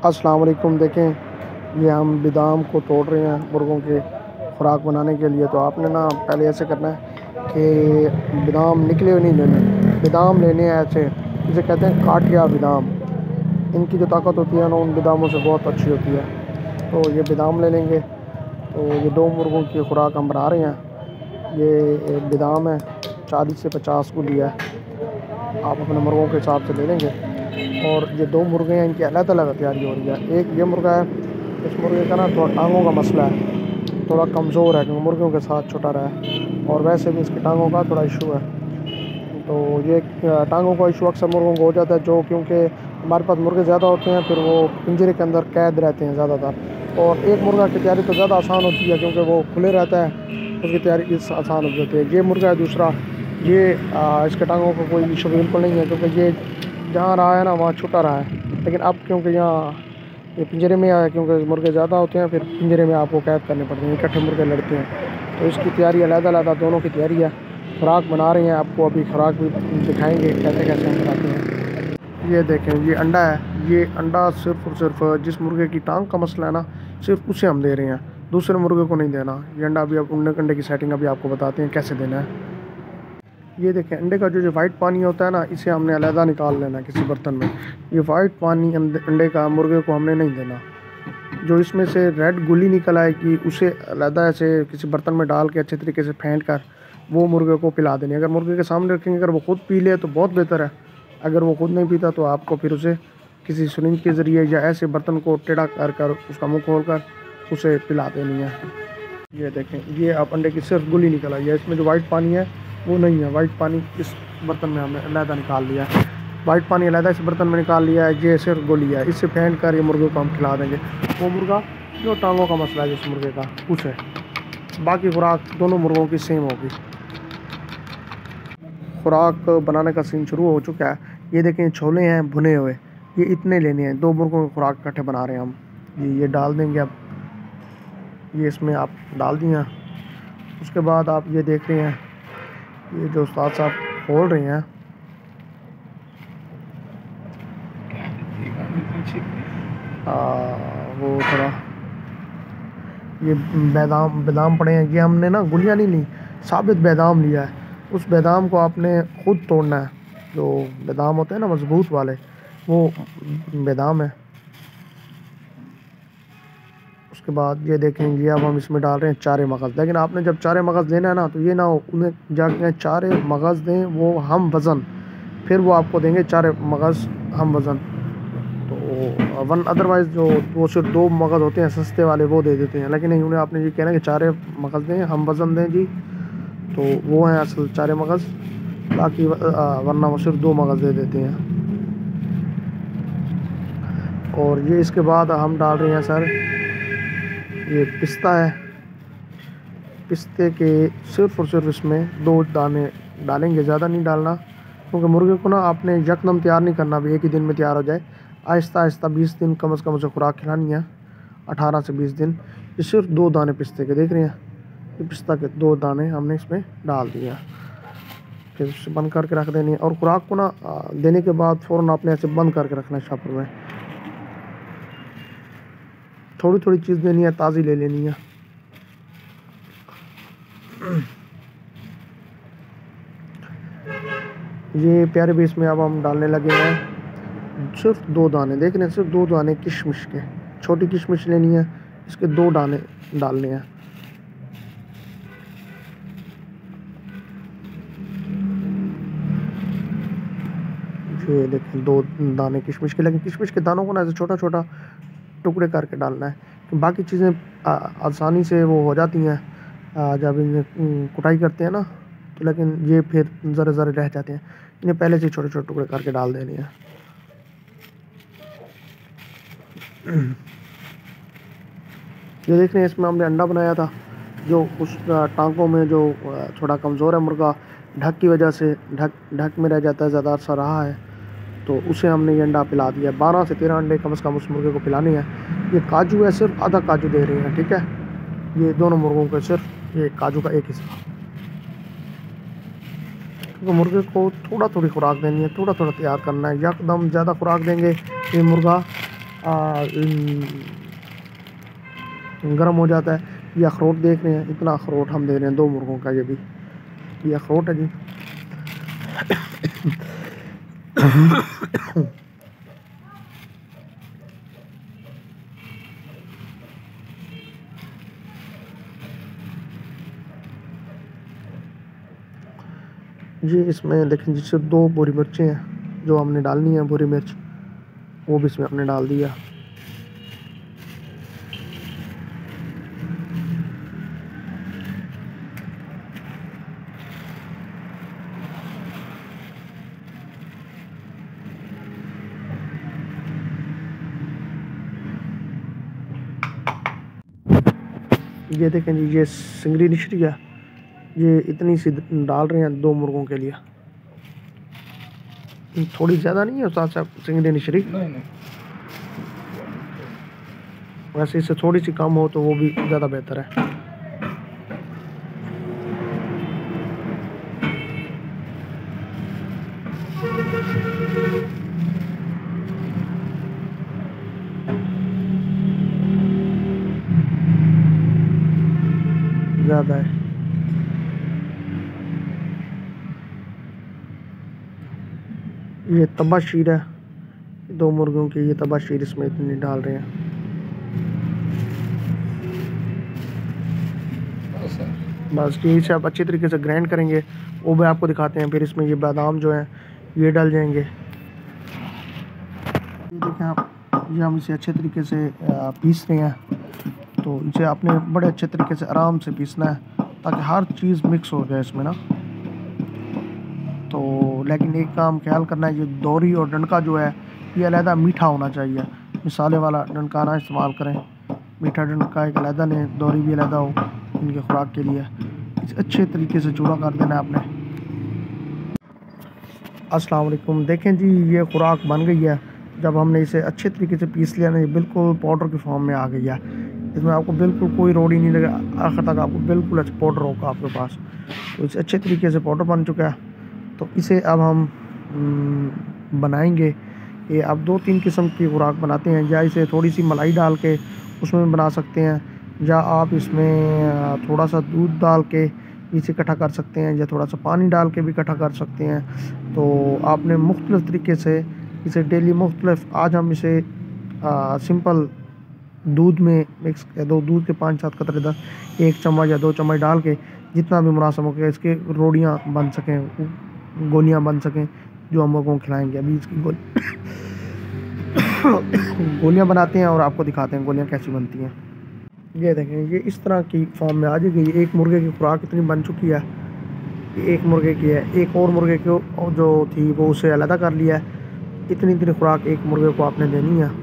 अस्सलाम वालेकुम। देखें, ये हम बादाम को तोड़ रहे हैं मुर्गों के खुराक बनाने के लिए। तो आपने ना पहले ऐसे करना है कि बादाम निकले हुए नहीं लेने, बादाम लेने हैं ऐसे, इसे कहते हैं काटिया बादाम। इनकी जो ताकत होती है ना उन बादामों से बहुत अच्छी होती है। तो ये बादाम ले लेंगे। तो ये 2 मुर्गों की खुराक हम बना रहे हैं। ये एक बादाम है, 40 से 50 को लिया है, आप अपने मुर्गों के हिसाब से ले लेंगे। और ये 2 मुर्गे हैं, इनकी अलग अलग तैयारी हो रही है। एक ये मुर्गा है, इस मुर्गे का ना थोड़ा टांगों का मसला है, थोड़ा कमज़ोर है क्योंकि मुर्गियों के साथ छोटा रहा है, और वैसे भी इसकी टांगों का थोड़ा इशू है। तो ये टांगों का इशू अक्सर मुर्गों को हो जाता है, जो क्योंकि हमारे पास मुर्गे ज़्यादा होते हैं, फिर वो पिंजरे के अंदर कैद रहते हैं ज़्यादातर। और एक मुर्गा की तैयारी तो ज़्यादा आसान होती है क्योंकि वो खुले रहता है, उसकी तैयारी आसान हो जाती है। ये मुर्गा है दूसरा, ये इसके टांगों का कोई इशू बिल्कुल नहीं है क्योंकि ये जहाँ रहा है ना वहाँ छुटा रहा है। लेकिन अब क्योंकि यहाँ ये पिंजरे में आया, क्योंकि मुर्गे ज़्यादा होते हैं, फिर पिंजरे में आपको कैद करने पड़ते हैं, इकट्ठे मुर्गे लड़ते हैं। तो इसकी तैयारी अलग-अलग दोनों की तैयारी है। खुराक बना रहे हैं, आपको अभी खुराक भी दिखाएंगे कैसे कैसे हम बनाते हैं। ये देखें, ये अंडा है। ये अंडा सिर्फ़ और सिर्फ जिस मुर्गे की टांग का मसला है ना, सिर्फ उसे हम दे रहे हैं, दूसरे मुर्गे को नहीं देना। ये अंडा अभी अब अंडे की सेटिंग अभी आपको बताते हैं कैसे देना है। ये देखें, अंडे का जो वाइट पानी होता है ना, इसे हमने अलहदा निकाल लेना है किसी बर्तन में। ये वाइट पानी अंडे का मुर्गे को हमने नहीं देना। जो इसमें से रेड गुली निकल आएगी उसे अलहदा ऐसे किसी बर्तन में डाल के अच्छे तरीके से फेंट कर वो मुर्गे को पिला देनी। अगर मुर्गे के सामने रखेंगे, अगर वो खुद पी ले तो बहुत बेहतर है। अगर वो खुद नहीं पीता तो आपको फिर उसे किसी सिरिंज के ज़रिए या ऐसे बर्तन को टेढ़ा कर उसका मुँह खोल कर उसे पिला देनी है। ये देखें, ये अब अंडे की सिर्फ गुली निकल आई है, इसमें जो वाइट पानी है वो नहीं है। वाइट पानी इस बर्तन में हमने अलहदा निकाल लिया है, वाइट पानी अलहदा इस बर्तन में निकाल लिया है। ये सिर्फ गोली है, इससे फेंट कर ये मुर्गे को हम खिला देंगे। वो मुर्गा जो टांगों का मसला है जिस मुर्गे का, उसे बाकी खुराक दोनों मुर्गों की सेम होगी। खुराक बनाने का सीन शुरू हो चुका है। ये देखें, छोले हैं भुने हुए, ये इतने लेने हैं। 2 मुर्गों की खुराक इकट्ठे बना रहे हैं हम। ये डाल देंगे अब, ये इसमें आप डाल दिया। उसके बाद आप ये देख रहे हैं, ये जो उस्ताद साहब खोल रहे हैं, वो थोड़ा ये बादाम बादाम पड़े हैं। ये हमने ना गुलियाँ नहीं ली, साबित बादाम लिया है। उस बादाम को आपने खुद तोड़ना है। जो बादाम होते हैं ना मजबूत वाले, वो बादाम है। उसके बाद ये देखेंगे, अब हम इसमें डाल रहे हैं चारे मगज़। लेकिन आपने जब चारे मगज़ लेना है ना, तो ये ना हो उन्हें जाके चारे मगज़ दें वो हम वज़न, फिर वो आपको देंगे चारे मगज़ हम वज़न। तो वन अदरवाइज़ जो वो सिर्फ 2 मगज़ होते हैं सस्ते वाले, वो दे देते हैं। लेकिन नहीं, उन्हें आपने ये कहना कि चारे मगज़ दें, हम वज़न दें जी, तो वो हैं असल चारे मगज़। बाकी वरना वो सिर्फ 2 मगज़ दे देते हैं। और ये इसके बाद हम डाल रहे हैं सर, ये पिस्ता है। पिस्ते के सिर्फ और सिर्फ इसमें 2 दाने डालेंगे, ज़्यादा नहीं डालना, क्योंकि मुर्गे को ना आपने यकदम तैयार नहीं करना भी एक ही दिन में तैयार हो जाए। आहिस्ता आहिस्ता 20 दिन कम से कम उसे खुराक खिलानी है, 18 से 20 दिन। ये सिर्फ 2 दाने पिस्ते के देख रहे हैं, ये पिस्ता के 2 दाने हमने इसमें डाल दिया। फिर उसे बंद करके रख देनी है। और खुराक को ना देने के बाद फ़ौरन आपने ऐसे बंद करके रखना है शॉपर में। थोड़ी थोड़ी चीज़ देनी है, ताज़ी ले लेनी है। ये प्यारे भी इसमें अब हम डालने लगे हैं सिर्फ 2 दाने। देख रहे हैं, सिर्फ 2 दाने किशमिश के, छोटी किशमिश लेनी है, इसके 2 दाने डालने हैं। ये देखें 2 दाने किशमिश के। लेकिन किशमिश के दानों को ना ऐसे छोटा छोटा टुकड़े करके डालना है, कि बाकी चीज़ें आसानी से वो हो जाती हैं जब इन्हें कुटाई करते हैं ना, तो लेकिन ये फिर ज़रे ज़रे रह जाते हैं। इन्हें पहले से छोटे छोटे टुकड़े करके डाल देने हैं। ये देख रहे हैं, इसमें हमने अंडा बनाया था, जो उस टांकों में जो थोड़ा कमज़ोर है मुर्गा, ढक की वजह से ढक में रह जाता है, ज़्यादा अरसा रहा है, तो उसे हमने ये अंडा पिला दिया। 12 से 13 अंडे कम से कम उस मुर्गे को पिलाने हैं। ये काजू है, सिर्फ आधा काजू दे रहे हैं, ठीक है। ये दोनों मुर्गों को सिर्फ ये काजू का एक हिस्सा, क्योंकि मुर्गे को थोड़ा थोड़ी खुराक देनी है, थोड़ा थोड़ा तैयार करना है। यकदम ज़्यादा खुराक देंगे ये मुर्गा गर्म हो जाता है। ये अखरोट देख रहे हैं, इतना अखरोट हम दे रहे हैं 2 मुर्गों का। ये अखरोट है जी। ये इसमें देखें जिससे 2 बोरी मिर्चें हैं जो हमने डालनी है, बोरी मिर्च वो भी इसमें हमने डाल दिया। ये देखें जी, ये सिंगरी निशरी है, ये इतनी सी डाल रहे हैं 2 मुर्गों के लिए। थोड़ी ज़्यादा नहीं है उस्ताद साहब सिंगरी निशरी? नहीं। वैसे इससे थोड़ी सी कम हो तो वो भी ज़्यादा बेहतर है। ज़्यादा है। ये तबाशीर है 2 मुर्गों की, ये तबाशीर इसमें इतनी डाल रहे हैं। बस यही से आप अच्छी तरीके से ग्राइंड करेंगे, वो भी आपको दिखाते हैं। फिर इसमें ये बादाम जो हैं ये डल जाएंगे। ये देखें आप, ये हम इसे अच्छे तरीके से पीस रहे हैं। तो इसे आपने बड़े अच्छे तरीके से आराम से पीसना है ताकि हर चीज़ मिक्स हो जाए इसमें ना। तो लेकिन एक काम ख्याल करना है, ये दोरी और डंडका जो है ये अलहदा मीठा होना चाहिए। मिसाले वाला डंडका ना इस्तेमाल करें, मीठा डंडका एक अलहदा लें, दोरी भी अलहदा हो इनके खुराक के लिए। इसे अच्छे तरीके से चूड़ा कर देना है आपने। अस्सलाम वालेकुम। देखें जी, ये खुराक बन गई है। जब हमने इसे अच्छे तरीके से पीस लिया ना, ये बिल्कुल पाउडर की फॉर्म में आ गई है। इसमें आपको बिल्कुल कोई रोड़ी नहीं लगे, आखिर तक आपको बिल्कुल अच्छा पाउडर होगा आपके पास। तो इसे अच्छे तरीके से पाउडर बन चुका है। तो इसे अब हम बनाएंगे। ये अब 2-3 किस्म की खुराक बनाते हैं, या इसे थोड़ी सी मलाई डाल के उसमें बना सकते हैं, या आप इसमें थोड़ा सा दूध डाल के इसे इकट्ठा कर सकते हैं, या थोड़ा सा पानी डाल के भी इकट्ठा कर सकते हैं। तो आपने मुख्तलिफ़ तरीके से इसे डेली मुख्तलिफ, आज हम इसे सिंपल दूध में मिक्स कर दो, दूध के 5-7 कतरे 1 चम्मच या 2 चम्मच डाल के जितना भी मुनासिब हो, इसके रोटियाँ बन सकें, गोलियाँ बन सकें जो हम लोगों को खिलाएंगे। अभी इसकी गोलियाँ बनाते हैं और आपको दिखाते हैं गोलियाँ कैसी बनती हैं। ये देखें, ये इस तरह की फॉर्म में आ जाएगी। एक मुर्गे की खुराक इतनी बन चुकी है, एक मुर्गे की है। एक और मुर्गे को जो थी वो उसे अलहदा कर लिया है। इतनी खुराक एक मुर्गे को आपने देनी है।